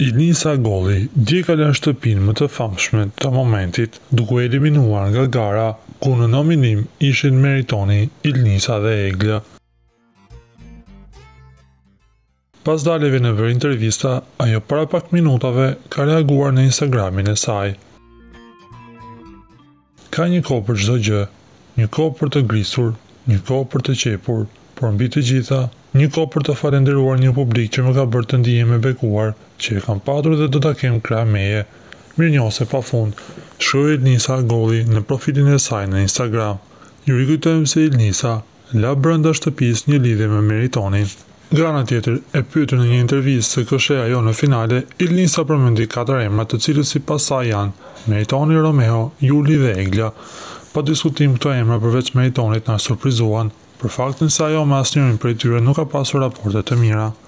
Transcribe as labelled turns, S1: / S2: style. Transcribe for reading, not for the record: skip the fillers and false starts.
S1: Ilnisa golli dje ka lënë shtëpinë më të famshme të momentit, duke eliminuar nga gara ku në nominim ishin meritoni Ilnisa dhe Eglja. Pas daljeve në vër intervista, ajo para pak minutave ka reaguar në Instagramin e saj. Ka një kohë për çdo gjë, një kohë për të grisur, një kohë për të qepur, por mbi të gjitha, një kohë për të falendëruar një publik që më ka bërë të ndihem e bekuar, që e kam patur dhe do ta kem krah meje. Mirënjohse pafund, shkroi Ilnisa golli në profilin e saj në Instagram. Ju rikujtojmë se Ilnisa la brenda shtëpisë një lidhje me meritonin. Nga ana tjetër, e pyetur në një intervistë se kush është ajo në finale, Ilnisa përmendi 4 emra të cilët sipas saj janë Meritoni, Romeo, Juli dhe Egla. Pa diskutim këto emra përveç Meritonit na surprizuan, për faktin se ajo me asnjërin prej tyre nuk ka pasur raporte të mira.